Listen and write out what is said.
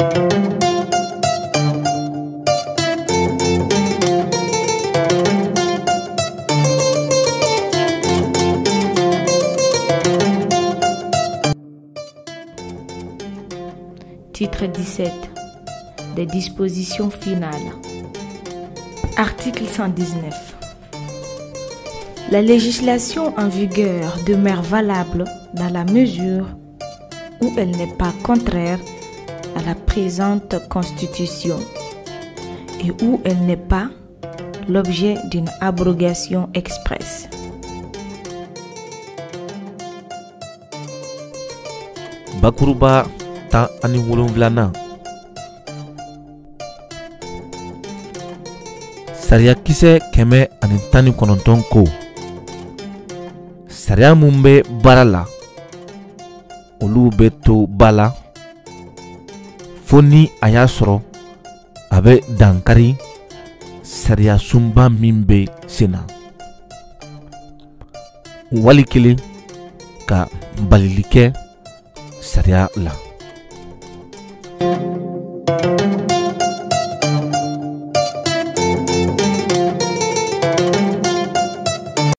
Titre 17. Des dispositions finales. Article 119. La législation en vigueur demeure valable dans la mesure où elle n'est pas contraire à la présente Constitution et où elle n'est pas l'objet d'une abrogation expresse. Bakuruba ta ani wolonwulana. Sariya kisɛ 119 ko sariya mun bɛ baara la olu bɛ to ba la fo ni a y'a sɔrɔ a bɛ dankari sariya sunba min bɛ sen na wali kelen ka balili kɛ sariya la.